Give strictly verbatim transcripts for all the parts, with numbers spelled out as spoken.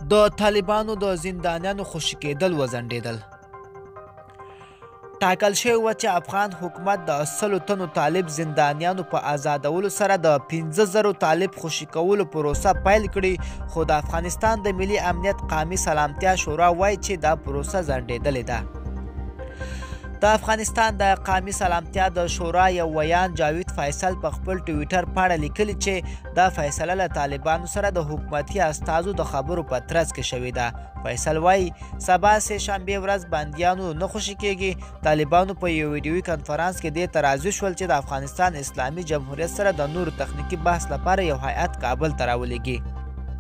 د طالبانو د زندانیانو خوشي کېدل وځنډېدل. ټاکل شوی و چې افغان حکومت د سلو تنو طالب زندانیانو په آزادولو سره د پنځه زرو طالب خوشي کولو پروسه پیل کړي، خو د افغانستان د ملي امنیت قومي سلامتیا شورا وایي چې دا پروسه ځنډېدلې ده. د افغانستان د قومي سلامتیا د شورا یو ویان جاوید فیصل په خپل ټویټر پاڼه لیکلي چې دا فیصله له طالبانو سره د حکومتي استازو د خبرو په ترڅ کې شوې ده. فیصل وایي سبا سه شنبې ورځ بندیانو نه خوشي کېږي. طالبانو په یو ویډیوي کنفرانس کې دې ته راضي شول چې د افغانستان اسلامي جمهوریت سره د نورو تخنیکي بحث لپاره یو هیئت کابل ته راولېږي.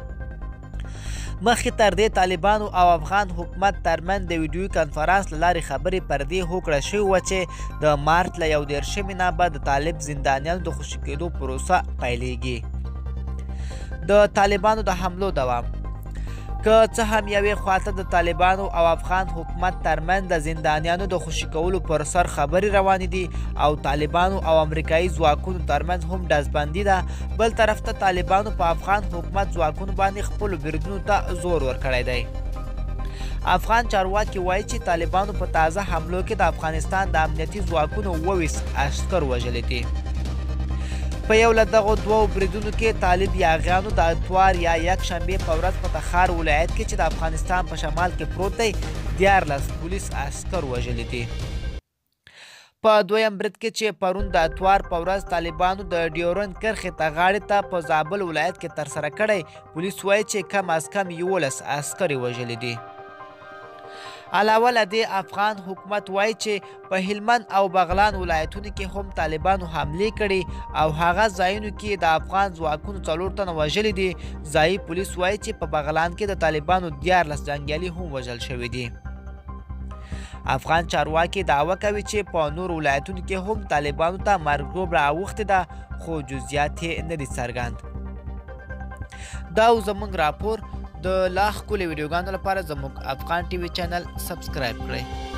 مخکې تر دې طالبانو او افغان حکومت ترمنځ د ویډیوي کنفرانس له لارې خبرې پردې هوکړه شوې وه چې د مارچ له یو دېرشمې نه به د طالب زندانیانو د خوشي کېدو پروسه پیلېږي. د طالبانو د حملو دوام. که څه هم یوې خواته د طالبانو او افغان حکومت ترمنځ د زندانیانو د خوشي کولو پر سر خبرې روانې دي او طالبانو او امریکایي ځواکونو ترمنځ هم ډزبندي ده، بل طرف ته طالبانو په افغان حکومت ځواکونو باندې خپلو بریدونو ته زور ورکړی دی. افغان چارواکي وایي چې طالبانو په تازه حملو کې د افغانستان د امنیتي ځواکونو اوویس عسکر وژلي دي. په یو له دغو دوو بریدونو کې طالب یاغیانو د اتوار یا یک شنبې په ورځ په تخار ولایت کې چې د افغانستان په شمال کې پروت دی دیارلس پولیس عسکر وژلي دي. په دویم برید کې چې پرون د اتوار په ورځ طالبانو د ډیورند کرښې ته غاړې ته په زابل ولایت کې ترسره کړی، پولیس وایي چې کم از کم یولس عسکر یې وژلي دي. علاوه له دې افغان حکومت وایي چې په هلمند او بغلان ولایتونو کې هم طالبانو حملې کړي او هغه ځایونو کې د افغان ځواکونو څلور تنه وژلي دي. ځایي پولیس وایي چې په بغلان کې د طالبانو دیارلس جنګیالي هم وژل شوي دي. افغان چارواکي دعوه کوي چې په نور ولایتونو کې هم طالبانو ته مرګ ژوبله اوښتې ده، خو جزئیات یې نه دي څرګند. دا و زموږ راپور. د لا ښکلې ویډیوګانو لپاره زموږ افغان ټي وي چینل سبسکرایب کړئ.